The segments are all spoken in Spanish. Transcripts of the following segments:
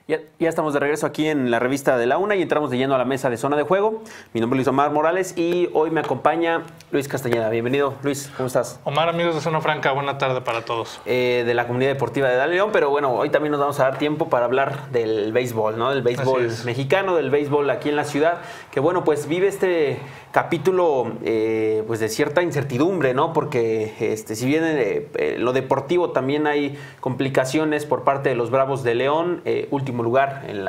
Ya estamos de regreso aquí en la revista de la Una y entramos de lleno a la mesa de Zona de Juego. Mi nombre es Luis Omar Morales y hoy me acompaña Luis Castañeda. Bienvenido, Luis, ¿cómo estás? Omar, amigos de Zona Franca, buena tarde para todos. De la comunidad deportiva de Dale León, pero bueno, hoy también nos vamos a dar tiempo para hablar del béisbol, ¿no? Del béisbol mexicano, del béisbol aquí en la ciudad, que bueno, pues vive este capítulo pues de cierta incertidumbre, ¿no? Porque si bien lo deportivo también hay complicaciones por parte de los Bravos de León, último lugar en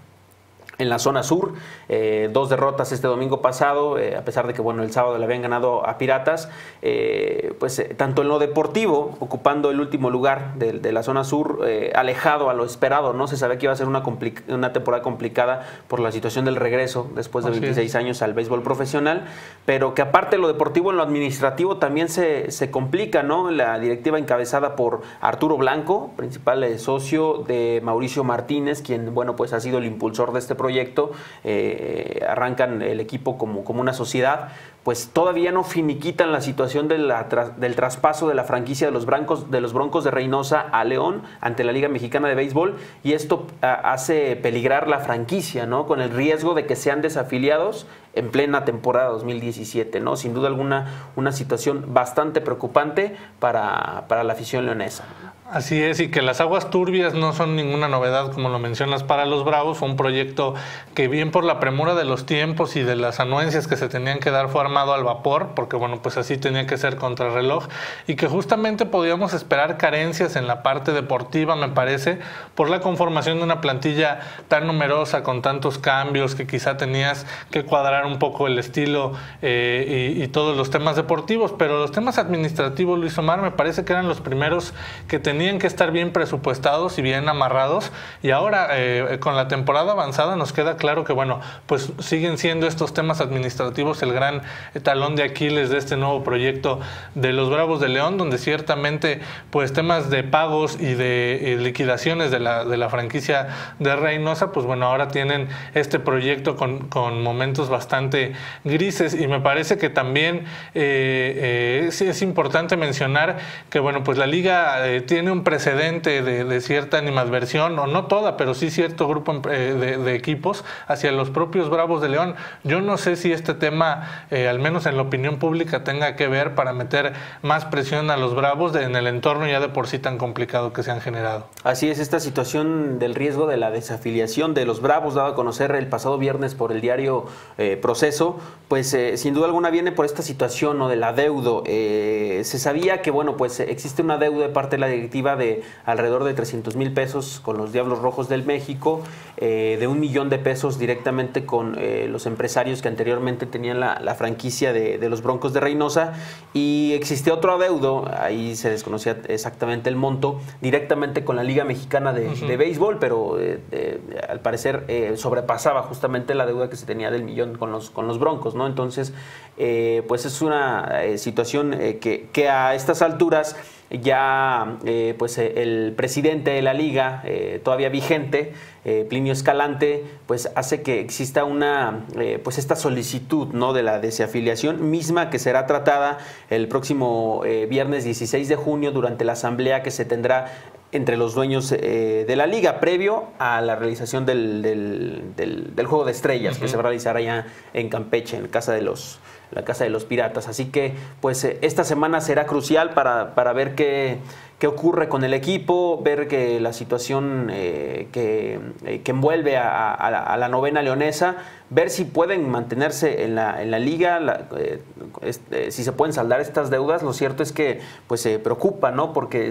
la zona sur, 2 derrotas este domingo pasado, a pesar de que bueno, el sábado le habían ganado a Piratas, tanto en lo deportivo, ocupando el último lugar de la zona sur, alejado a lo esperado, ¿no? Se sabía que iba a ser una temporada complicada por la situación del regreso después de 26 años al béisbol profesional, pero que aparte de lo deportivo, en lo administrativo también se complica, ¿no? La directiva encabezada por Arturo Blanco, principal socio de Mauricio Martínez, quien bueno, pues ha sido el impulsor de este proyecto, arrancan el equipo como una sociedad, pues todavía no finiquitan la situación del traspaso de la franquicia de los Broncos de Reynosa a León ante la Liga Mexicana de Béisbol, y esto hace peligrar la franquicia, ¿no? Con el riesgo de que sean desafiliados en plena temporada 2017, ¿no? Sin duda alguna, una situación bastante preocupante para la afición leonesa. Así es, y que las aguas turbias no son ninguna novedad, como lo mencionas, para los Bravos. Fue un proyecto que, bien por la premura de los tiempos y de las anuencias que se tenían que dar, fue armado al vapor, porque bueno, pues así tenía que ser contrarreloj, y que justamente podíamos esperar carencias en la parte deportiva, me parece, por la conformación de una plantilla tan numerosa, con tantos cambios, que quizá tenías que cuadrar un poco el estilo y todos los temas deportivos, pero los temas administrativos, Luis Omar, me parece que eran los primeros que tenían que estar bien presupuestados y bien amarrados, y ahora con la temporada avanzada nos queda claro que bueno, pues siguen siendo estos temas administrativos el gran talón de Aquiles de este nuevo proyecto de los Bravos de León, donde ciertamente pues temas de pagos y de liquidaciones de la franquicia de Reynosa, pues bueno, ahora tienen este proyecto con momentos bastante grises, y me parece que también es importante mencionar que bueno, pues la liga tiene un precedente de cierta animadversión, o no toda, pero sí cierto grupo de equipos hacia los propios Bravos de León. Yo no sé si este tema, al menos en la opinión pública, tenga que ver para meter más presión a los Bravos en el entorno ya de por sí tan complicado que se han generado. Así es, esta situación del riesgo de la desafiliación de los Bravos, dado a conocer el pasado viernes por el diario Proceso, pues sin duda alguna viene por esta situación, ¿no? Del adeudo. Se sabía que bueno, pues existe una deuda de parte de la directiva de alrededor de 300,000 pesos con los Diablos Rojos del México, de 1 millón de pesos directamente con los empresarios que anteriormente tenían la franquicia de los Broncos de Reynosa, y existía otro adeudo, ahí se desconocía exactamente el monto, directamente con la Liga Mexicana de Béisbol, pero al parecer sobrepasaba justamente la deuda que se tenía del millón con los Broncos, ¿no? Entonces, pues es una situación que a estas alturas ya pues el presidente de la liga, todavía vigente, Plinio Escalante, pues hace que exista pues esta solicitud, ¿no? De la desafiliación misma, que será tratada el próximo viernes 16 de junio durante la asamblea que se tendrá entre los dueños de la liga, previo a la realización del Juego de Estrellas, que se va a realizar allá en Campeche, en la casa de los Piratas. Así que pues esta semana será crucial para ver qué ocurre con el equipo, ver que la situación que envuelve a la novena leonesa, ver si pueden mantenerse en la liga, si se pueden saldar estas deudas. Lo cierto es que pues se preocupa, ¿no? Porque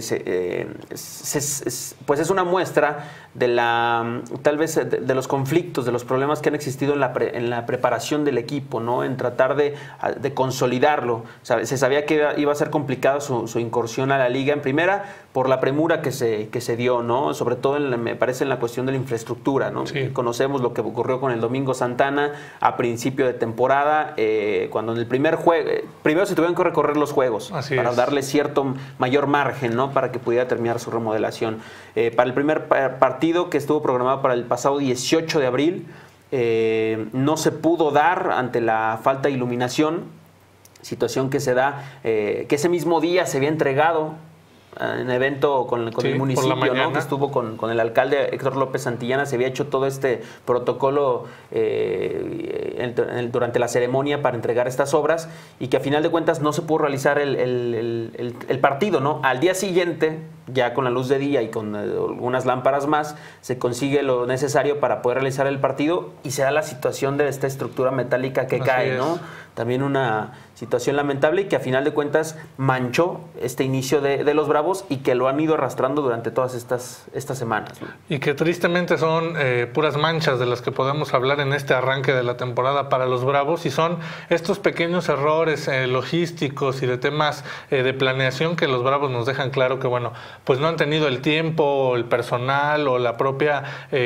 pues es una muestra de tal vez de los conflictos, de los problemas que han existido en la preparación del equipo, ¿no? En tratar de consolidarlo. Se sabía que iba a ser complicado su incursión a la liga en primera, por la premura que se dio, ¿no? Sobre todo me parece en la cuestión de la infraestructura, ¿no? Sí. Conocemos lo que ocurrió con el Domingo Santana a principio de temporada, cuando en el primer juego, primero se tuvieron que recorrer los juegos para darle cierto mayor margen, ¿no? Para que pudiera terminar su remodelación. Para el primer partido, que estuvo programado para el pasado 18 de abril, no se pudo dar ante la falta de iluminación, situación que se da, que ese mismo día se había entregado en evento con el municipio, ¿no? Que estuvo con el alcalde Héctor López Santillana, se había hecho todo este protocolo durante la ceremonia para entregar estas obras y que a final de cuentas no se pudo realizar el partido, ¿no? Al día siguiente, ya con la luz de día y con algunas lámparas más, se consigue lo necesario para poder realizar el partido y se da la situación de esta estructura metálica que cae, ¿no? También una situación lamentable y que a final de cuentas manchó este inicio de los Bravos y que lo han ido arrastrando durante todas estas semanas, ¿no? Y que tristemente son puras manchas de las que podemos hablar en este arranque de la temporada para los Bravos y son estos pequeños errores logísticos y de temas de planeación que los Bravos nos dejan claro que, bueno, pues no han tenido el tiempo, el personal o la propia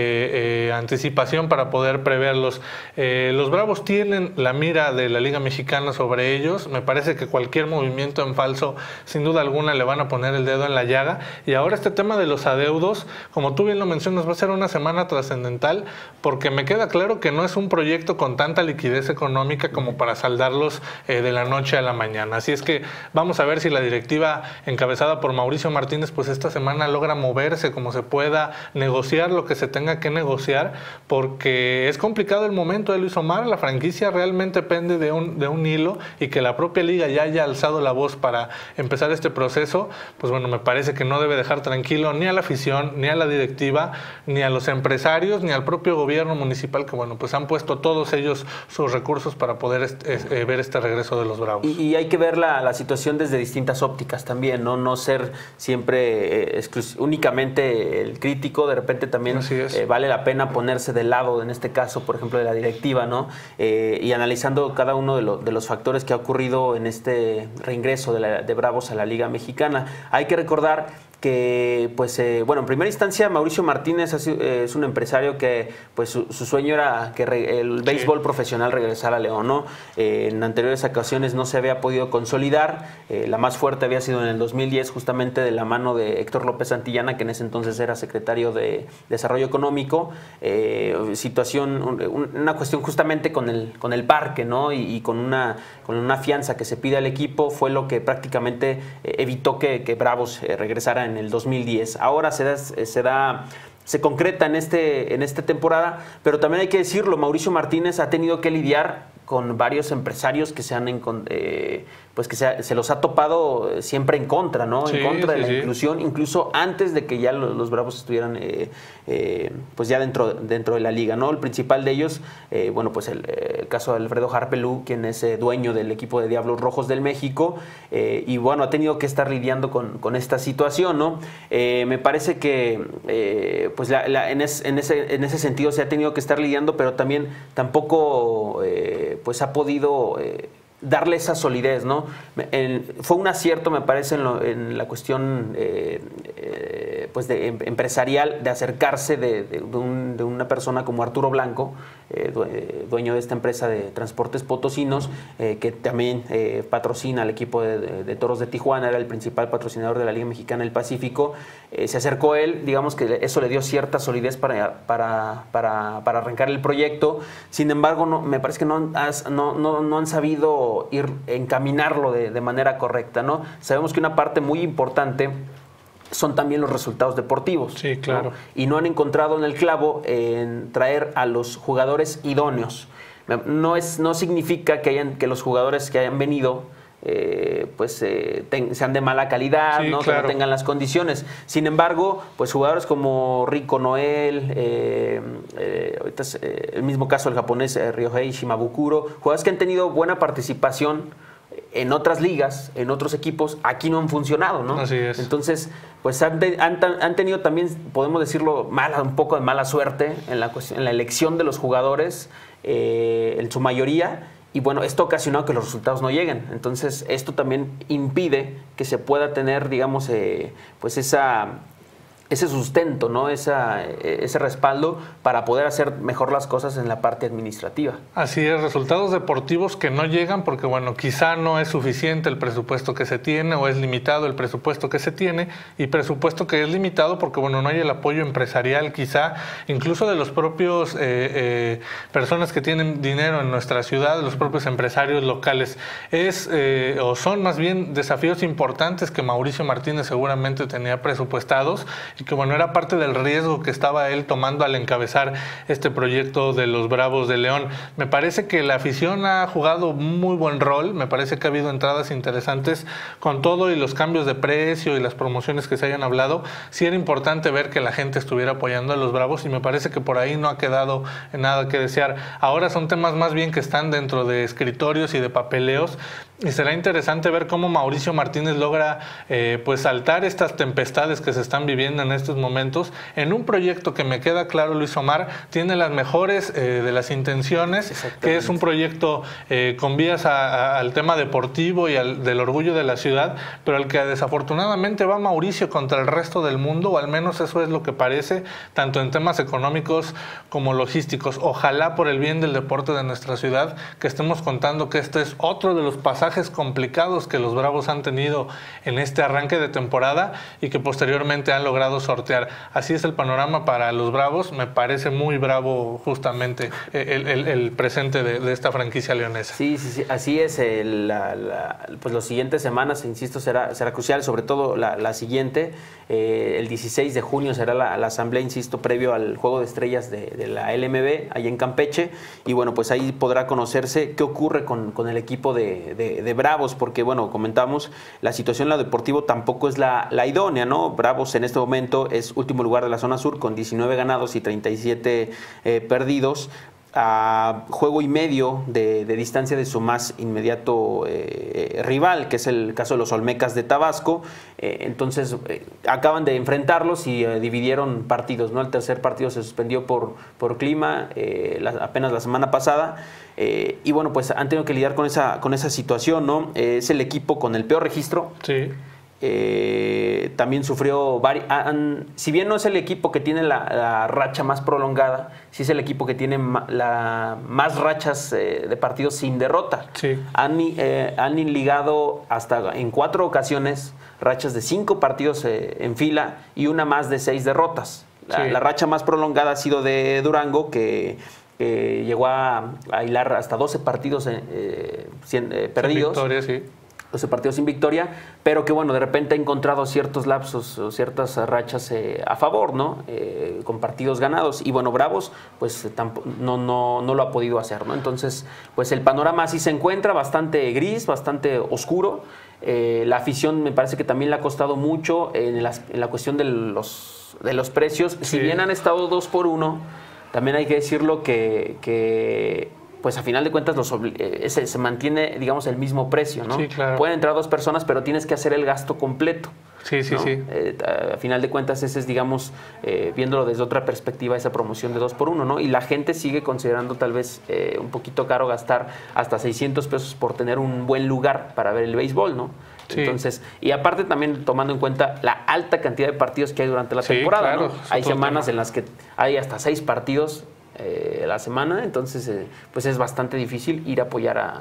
anticipación para poder preverlos. Los Bravos tienen la mira de la Liga Mexicana sobre ellos. Me parece que cualquier movimiento en falso, sin duda alguna, le van a poner el dedo en la llaga. Y ahora este tema de los adeudos, como tú bien lo mencionas, va a ser una semana trascendental porque me queda claro que no es un proyecto con tanta liquidez económica como para saldarlos de la noche a la mañana. Así es que vamos a ver si la directiva encabezada por Mauricio Martínez pues esta semana logra moverse como se pueda, negociar lo que se tenga que negociar, porque es complicado el momento de Luis Omar. La franquicia realmente pende de un hilo y que la propia liga ya haya alzado la voz para empezar este proceso, pues bueno, me parece que no debe dejar tranquilo ni a la afición, ni a la directiva, ni a los empresarios, ni al propio gobierno municipal, que bueno, pues han puesto todos ellos sus recursos para poder ver este regreso de los Bravos. Y hay que ver la situación desde distintas ópticas también, no ser siempre únicamente el crítico. De repente también vale la pena ponerse del lado, en este caso, por ejemplo, de la directiva, ¿no? Y analizando cada uno de los factores que ha ocurrido en este reingreso de Bravos a la Liga Mexicana. Hay que recordar que, pues, bueno, en primera instancia Mauricio Martínez es un empresario que, pues, su sueño era que el béisbol profesional regresara a León, ¿no? En anteriores ocasiones no se había podido consolidar. La más fuerte había sido en el 2010, justamente de la mano de Héctor López Santillana, que en ese entonces era secretario de Desarrollo Económico. Una cuestión justamente con el parque, ¿no? Y con una fianza que se pide al equipo fue lo que prácticamente evitó que Bravos regresara en el 2010. Ahora se concreta en esta temporada, pero también hay que decirlo, Mauricio Martínez ha tenido que lidiar con varios empresarios que se los ha topado siempre en contra, ¿no? En contra de la inclusión, incluso antes de que ya los Bravos estuvieran pues ya dentro de la liga, ¿no? El principal de ellos, bueno, pues el caso de Alfredo Harpelú, quien es dueño del equipo de Diablos Rojos del México, y bueno, ha tenido que estar lidiando con esta situación, ¿no? Me parece que pues en ese sentido se ha tenido que estar lidiando, pero también tampoco pues ha podido darle esa solidez, ¿no? Fue un acierto, me parece, en la cuestión pues empresarial, de acercarse de una persona como Arturo Blanco, dueño de esta empresa de transportes potosinos, que también patrocina al equipo de Toros de Tijuana, era el principal patrocinador de la Liga Mexicana del Pacífico. Se acercó él, digamos que eso le dio cierta solidez para arrancar el proyecto. Sin embargo, me parece que no han sabido encaminarlo de manera correcta, ¿no? Sabemos que una parte muy importante son también los resultados deportivos. Sí, claro. ¿No? Y no han encontrado en el clavo en traer a los jugadores idóneos. No significa que los jugadores que hayan venido sean de mala calidad, ¿no? Claro. Que no tengan las condiciones. Sin embargo, pues jugadores como Rico Noel, ahorita el mismo caso del japonés Ryohei Shimabukuro, jugadores que han tenido buena participación en otras ligas, en otros equipos, aquí no han funcionado, ¿no? Así es. Entonces, pues han tenido también, podemos decirlo, un poco de mala suerte en la elección de los jugadores, en su mayoría. Y bueno, esto ha ocasionado que los resultados no lleguen. Entonces, esto también impide que se pueda tener, digamos, pues esa ese sustento, ¿no? Ese respaldo para poder hacer mejor las cosas en la parte administrativa. Así es, resultados deportivos que no llegan porque, bueno, quizá no es suficiente el presupuesto que se tiene o es limitado el presupuesto que se tiene, y presupuesto que es limitado porque, bueno, no hay el apoyo empresarial quizá, incluso de los propios personas que tienen dinero en nuestra ciudad, los propios empresarios locales. O son más bien desafíos importantes que Mauricio Martínez seguramente tenía presupuestados, y que, bueno, era parte del riesgo que estaba él tomando al encabezar este proyecto de los Bravos de León. Me parece que la afición ha jugado muy buen rol, me parece que ha habido entradas interesantes con todo y los cambios de precio y las promociones que se hayan hablado. Sí era importante ver que la gente estuviera apoyando a los Bravos, y me parece que por ahí no ha quedado en nada que desear. Ahora son temas más bien que están dentro de escritorios y de papeleos, y será interesante ver cómo Mauricio Martínez logra pues saltar estas tempestades que se están viviendo en estos momentos en un proyecto que, me queda claro, Luis Omar, tiene las mejores de las intenciones, que es un proyecto con vías al tema deportivo y del orgullo de la ciudad, pero al que desafortunadamente va Mauricio contra el resto del mundo, o al menos eso es lo que parece, tanto en temas económicos como logísticos. Ojalá, por el bien del deporte de nuestra ciudad, que estemos contando que este es otro de los pasajes complicados que los Bravos han tenido en este arranque de temporada y que posteriormente han logrado sortear. Así es el panorama para los Bravos. Me parece muy bravo justamente el presente de esta franquicia leonesa. Sí, así es. Pues las siguientes semanas, insisto, será crucial, sobre todo la siguiente. El 16 de junio será la asamblea, insisto, previo al Juego de Estrellas de la LMB, ahí en Campeche, y bueno, pues ahí podrá conocerse qué ocurre con el equipo de Bravos, porque, bueno, comentamos, la situación en lo deportivo tampoco es la idónea, ¿no? Bravos en este momento es último lugar de la zona sur con 19 ganados y 37 perdidos, a juego y medio de distancia de su más inmediato rival, que es el caso de los Olmecas de Tabasco. Entonces acaban de enfrentarlos y dividieron partidos, ¿no? El tercer partido se suspendió por clima apenas la semana pasada, y bueno, pues han tenido que lidiar con esa situación, ¿no? Es el equipo con el peor registro. Sí. También sufrió si bien no es el equipo que tiene la racha más prolongada, sí es el equipo que tiene más rachas de partidos sin derrota. Sí. Han ligado hasta en 4 ocasiones rachas de 5 partidos en fila y una más de 6 derrotas. La racha más prolongada ha sido de Durango, que llegó a hilar hasta 12 partidos perdidos. Victoria, sí. 12 partidos sin victoria, pero que, bueno, de repente ha encontrado ciertos lapsos o ciertas rachas a favor, ¿no? Con partidos ganados. Y bueno, Bravos, pues no lo ha podido hacer, ¿no? Entonces, pues el panorama así se encuentra, bastante gris, bastante oscuro. La afición me parece que también le ha costado mucho en la cuestión de los precios. Sí. Si bien han estado 2 por 1, también hay que decirlo que pues a final de cuentas se mantiene, digamos, el mismo precio, ¿no? Sí, claro. Pueden entrar 2 personas, pero tienes que hacer el gasto completo. Sí, sí, ¿no? sí. A final de cuentas, ese es, digamos, viéndolo desde otra perspectiva, esa promoción de 2 por 1, ¿no? Y la gente sigue considerando tal vez un poquito caro gastar hasta 600 pesos por tener un buen lugar para ver el béisbol, ¿no? Sí. Entonces, y aparte también tomando en cuenta la alta cantidad de partidos que hay durante la temporada, claro, ¿no? Hay semanas en las que hay hasta 6 partidos la semana, entonces pues es bastante difícil ir a apoyar a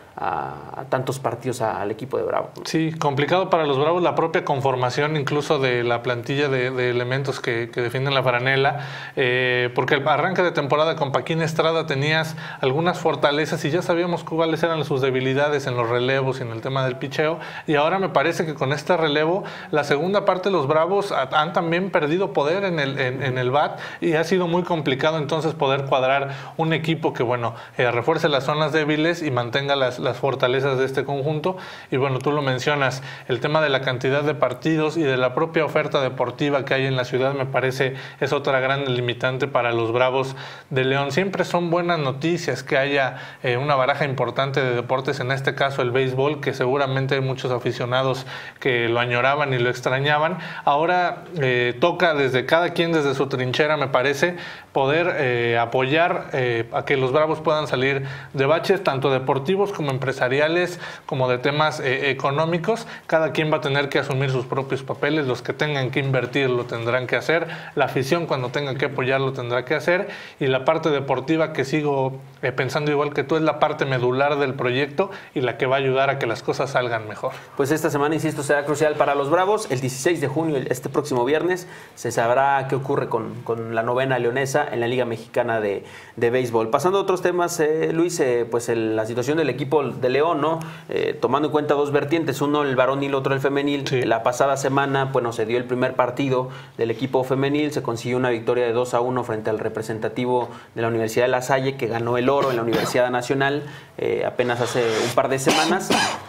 tantos partidos al equipo de Bravos. Sí, complicado para los Bravos la propia conformación incluso de la plantilla de elementos que defienden la franela, porque el arranque de temporada con Paquín Estrada tenías algunas fortalezas y ya sabíamos cuáles eran sus debilidades en los relevos y en el tema del picheo, y ahora me parece que con este relevo la segunda parte de los Bravos han también perdido poder en el bat, y ha sido muy complicado entonces poder cuadrar un equipo que, bueno, refuerce las zonas débiles y mantenga las fortalezas de este conjunto. Y bueno, tú lo mencionas, el tema de la cantidad de partidos y de la propia oferta deportiva que hay en la ciudad, me parece es otra gran limitante para los Bravos de León. Siempre son buenas noticias que haya una baraja importante de deportes, en este caso el béisbol, que seguramente hay muchos aficionados que lo añoraban y lo extrañaban. Ahora toca desde cada quien, desde su trinchera, me parece, poder apoyar a que los Bravos puedan salir de baches tanto deportivos como empresariales como de temas económicos. Cada quien va a tener que asumir sus propios papeles, los que tengan que invertir lo tendrán que hacer, la afición cuando tenga que apoyar lo tendrá que hacer, y la parte deportiva, que sigo pensando igual que tú, es la parte medular del proyecto y la que va a ayudar a que las cosas salgan mejor. Pues esta semana, insisto, será crucial para los Bravos. El 16 de junio, este próximo viernes, se sabrá qué ocurre con la novena leonesa en la Liga Mexicana de Béisbol. Pasando a otros temas, Luis, pues la situación del equipo de León, ¿no? Tomando en cuenta dos vertientes, uno el varonil, otro el femenil. Sí. La pasada semana, bueno, se dio el primer partido del equipo femenil, se consiguió una victoria de 2-1 frente al representativo de la Universidad de La Salle, que ganó el oro en la Universidad Nacional apenas hace un par de semanas.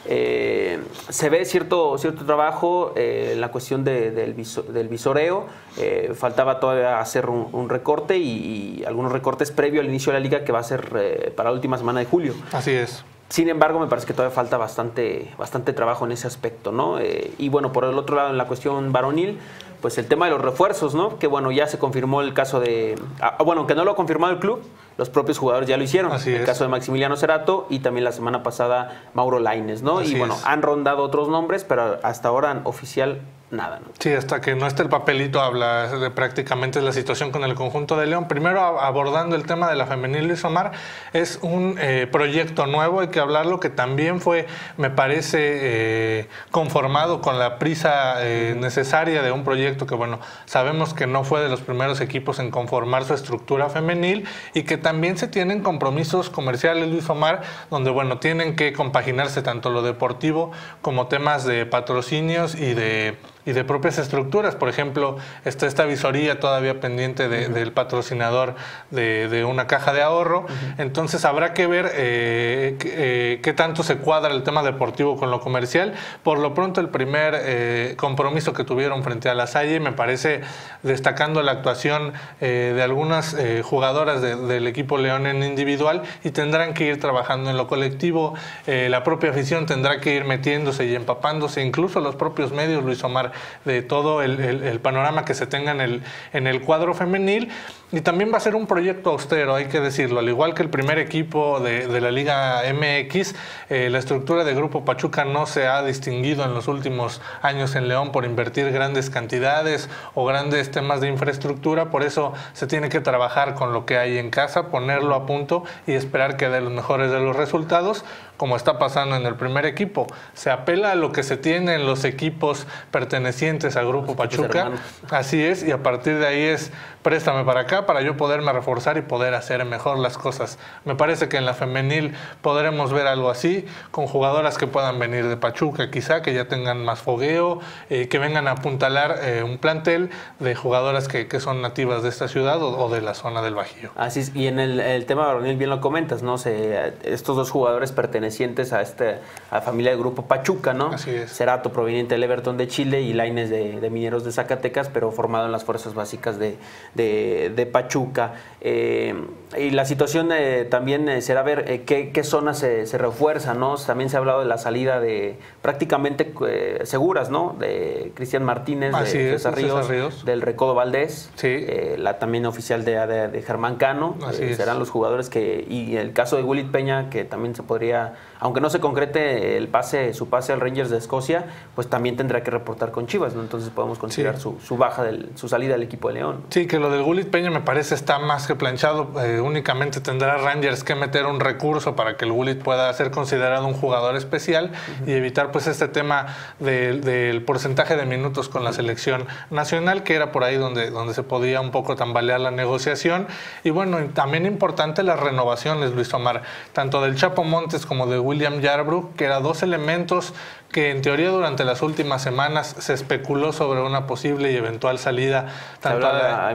Se ve cierto trabajo en la cuestión del visoreo. Faltaba todavía hacer un recorte y algunos recortes previo al inicio de la liga, que va a ser para la última semana de julio. Así es. Sin embargo, me parece que todavía falta bastante trabajo en ese aspecto, ¿no? Y bueno, por el otro lado, en la cuestión varonil, pues el tema de los refuerzos, ¿no? Que bueno, ya se confirmó el caso de... bueno, aunque no lo ha confirmado el club, los propios jugadores ya lo hicieron. Así el es. caso de Maximiliano Cerato y también la semana pasada Mauro Lainez, ¿no? Así y bueno, es. han rondado otros nombres, pero hasta ahora oficial nada, ¿no? Sí, hasta que no esté el papelito habla de prácticamente la situación con el conjunto de León. Primero, abordando el tema de la femenil, Luis Omar, es un proyecto nuevo, hay que hablarlo, que también fue, me parece, conformado con la prisa necesaria de un proyecto que, bueno, sabemos que no fue de los primeros equipos en conformar su estructura femenil, y que también se tienen compromisos comerciales, Luis Omar, donde, bueno, tienen que compaginarse tanto lo deportivo como temas de patrocinios y de propias estructuras. Por ejemplo, está esta visoría todavía pendiente del patrocinador de una caja de ahorro. Entonces habrá que ver qué tanto se cuadra el tema deportivo con lo comercial. Por lo pronto, el primer compromiso que tuvieron frente a La Salle, me parece, destacando la actuación de algunas jugadoras del equipo León en individual, y tendrán que ir trabajando en lo colectivo. La propia afición tendrá que ir metiéndose y empapándose, incluso los propios medios, Luis Omar, de todo el panorama que se tenga en el cuadro femenil. Y también va a ser un proyecto austero, hay que decirlo. Al igual que el primer equipo de la Liga MX, la estructura de Grupo Pachuca no se ha distinguido en los últimos años en León por invertir grandes cantidades o grandes temas de infraestructura. Por eso se tiene que trabajar con lo que hay en casa, ponerlo a punto y esperar que dé los mejores de los resultados, como está pasando en el primer equipo. Se apela a lo que se tiene en los equipos pertenecientes al Grupo Pachuca. Así es, y a partir de ahí es préstame para acá para yo poderme reforzar y poder hacer mejor las cosas. Me parece que en la femenil podremos ver algo así, con jugadoras que puedan venir de Pachuca, quizá, que ya tengan más fogueo, que vengan a apuntalar un plantel de jugadoras que son nativas de esta ciudad o de la zona del Bajío. Así es, y en el tema varonil bien lo comentas, ¿no? Estos dos jugadores pertenecientes a la familia del Grupo Pachuca, ¿no? Así es. Cerato, proveniente del Everton de Chile, y Lainez de Mineros de Zacatecas, pero formado en las fuerzas básicas de Pachuca. Y la situación también será ver qué zonas se refuerzan, ¿no? También se ha hablado de la salida de prácticamente seguras, ¿no? De Cristian Martínez, Así de es, César Ríos, del Recodo Valdés, sí. la también oficial de Germán Cano. Serán los jugadores y el caso de Willy Peña, que también se podría, aunque no se concrete su pase al Rangers de Escocia, pues también tendrá que reportar con Chivas, ¿no? Entonces podemos considerar su salida del equipo de León. Sí, que lo del Willy Peña me parece está más que planchado. Únicamente tendrá Rangers que meter un recurso para que el Willy pueda ser considerado un jugador especial y evitar pues este tema del porcentaje de minutos con la selección nacional, que era por ahí donde se podía un poco tambalear la negociación. Y bueno, también importante las renovaciones, Luis Omar, tanto del Chapo Montes como de William Yarbrough, que eran dos elementos que en teoría durante las últimas semanas se especuló sobre una posible y eventual salida tanto a la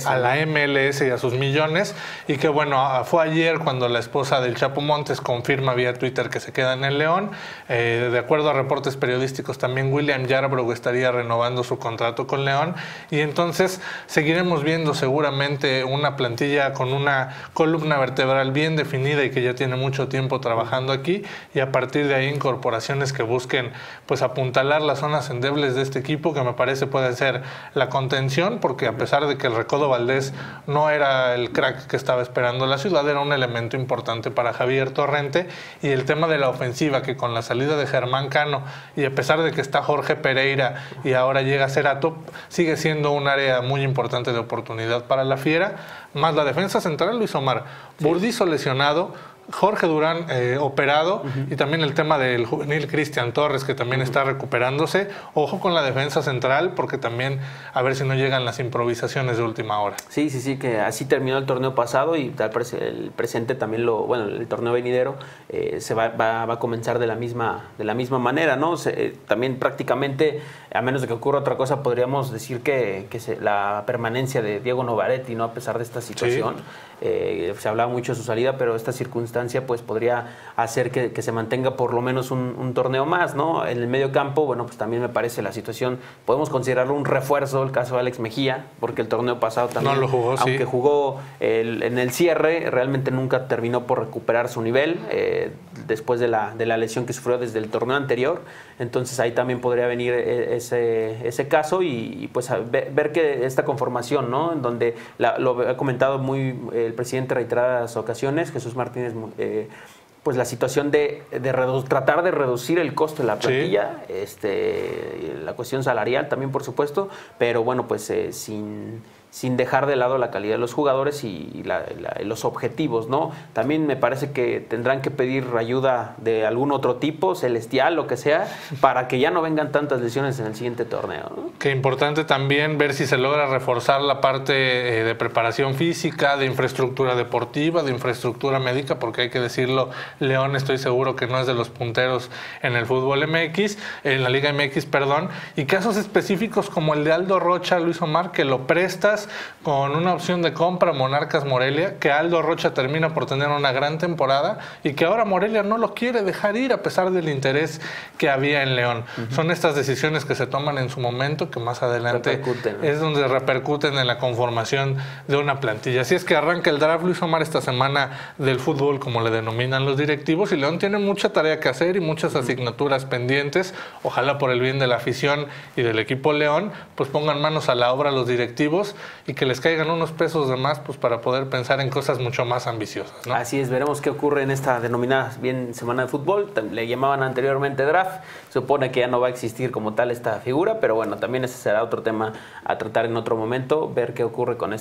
MLS y a sus millones, y que bueno, fue ayer cuando la esposa del Chapo Montes confirma vía Twitter que se queda en el León. De acuerdo a reportes periodísticos, también William Yarbrough estaría renovando su contrato con León, y entonces seguiremos viendo seguramente una plantilla con una columna vertebral bien definida y que ya tiene mucho tiempo trabajando aquí, y a partir de ahí incorporaciones que busquen pues apuntalar las zonas endebles de este equipo, que me parece puede ser la contención, porque a pesar de que el Recodo Valdés no era el crack que estaba esperando la Ciudad, era un elemento importante para Javier Torrente, y el tema de la ofensiva, que con la salida de Germán Cano y a pesar de que está Jorge Pereira y ahora llega Cerato, sigue siendo un área muy importante de oportunidad para la Fiera, más la defensa central, Luis Omar. Burdizo lesionado, Jorge Durán operado, y también el tema del juvenil Cristian Torres, que también está recuperándose. Ojo con la defensa central, porque también a ver si no llegan las improvisaciones de última hora. Sí, que así terminó el torneo pasado, y el presente también el torneo venidero se va a comenzar de la misma manera, ¿no? También prácticamente, a menos de que ocurra otra cosa, podríamos decir que la permanencia de Diego Novaretti, ¿no? A pesar de esta situación. Sí. Se hablaba mucho de su salida, pero esta circunstancia pues podría hacer que se mantenga por lo menos un torneo más, ¿no? En el medio campo, bueno, pues también me parece la situación, podemos considerarlo un refuerzo, el caso de Alex Mejía, porque el torneo pasado también, no lo jugó, aunque jugó en el cierre, realmente nunca terminó por recuperar su nivel después de la lesión que sufrió desde el torneo anterior. Entonces ahí también podría venir ese caso, y pues ver que esta conformación, ¿no? En donde lo ha comentado el presidente en reiteradas ocasiones, Jesús Martínez, pues la situación de tratar de reducir el costo de la plantilla, la cuestión salarial también, por supuesto, pero bueno, pues sin dejar de lado la calidad de los jugadores y los objetivos, ¿no? También me parece que tendrán que pedir ayuda de algún otro tipo, celestial, lo que sea, para que ya no vengan tantas lesiones en el siguiente torneo, ¿no? Qué importante también ver si se logra reforzar la parte de preparación física, de infraestructura deportiva, de infraestructura médica, porque hay que decirlo, León estoy seguro que no es de los punteros en el fútbol MX, en la Liga MX, perdón, y casos específicos como el de Aldo Rocha, Luis Omar, que lo prestas con una opción de compra Monarcas Morelia, que Aldo Rocha termina por tener una gran temporada y que ahora Morelia no lo quiere dejar ir a pesar del interés que había en León. Son estas decisiones que se toman en su momento que más adelante es donde repercuten en la conformación de una plantilla. Así es que arranca el draft, Luis Omar, esta semana del fútbol, como le denominan los directivos, y León tiene mucha tarea que hacer y muchas asignaturas pendientes. Ojalá por el bien de la afición y del equipo León, pues pongan manos a la obra los directivos y que les caigan unos pesos de más, pues para poder pensar en cosas mucho más ambiciosas, ¿no? Así es, veremos qué ocurre en esta denominada bien semana de fútbol. Le llamaban anteriormente draft, supone que ya no va a existir como tal esta figura, pero bueno, también ese será otro tema a tratar en otro momento, ver qué ocurre con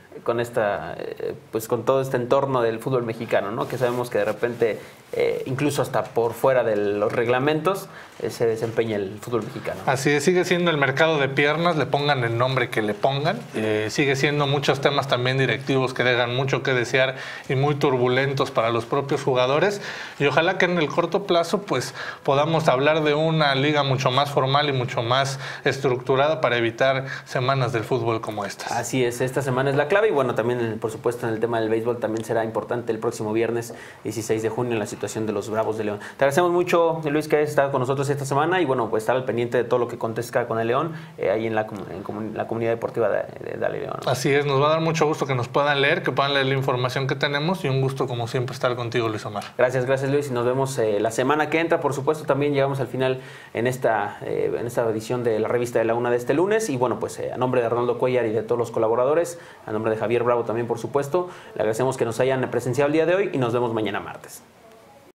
pues con todo este entorno del fútbol mexicano, ¿no? Que sabemos que de repente, incluso hasta por fuera de los reglamentos, se desempeña el fútbol mexicano. Así es, sigue siendo el mercado de piernas, le pongan el nombre que le pongan. Sigue siendo muchos temas también directivos que dejan mucho que desear y muy turbulentos para los propios jugadores. Y ojalá que en el corto plazo pues podamos hablar de una liga mucho más formal y mucho más estructurada para evitar semanas del fútbol como estas. Así es, esta semana es la clave, y bueno, también por supuesto en el tema del béisbol también será importante el próximo viernes 16 de junio en la situación de los Bravos de León. Te agradecemos mucho, Luis, que hayas estado con nosotros esta semana, y bueno, pues estar al pendiente de todo lo que acontezca con el León ahí en la comunidad deportiva de Dale León, ¿no? Así es, nos va a dar mucho gusto que nos puedan leer, que puedan leer la información que tenemos, y un gusto como siempre estar contigo, Luis Omar. Gracias Luis, y nos vemos la semana que entra. Por supuesto, también llegamos al final en esta edición de la revista de la Una de este lunes, y bueno, pues a nombre de Arnoldo Cuellar y de todos los colaboradores, a nombre de Javier Bravo también, por supuesto, le agradecemos que nos hayan presenciado el día de hoy, y nos vemos mañana martes.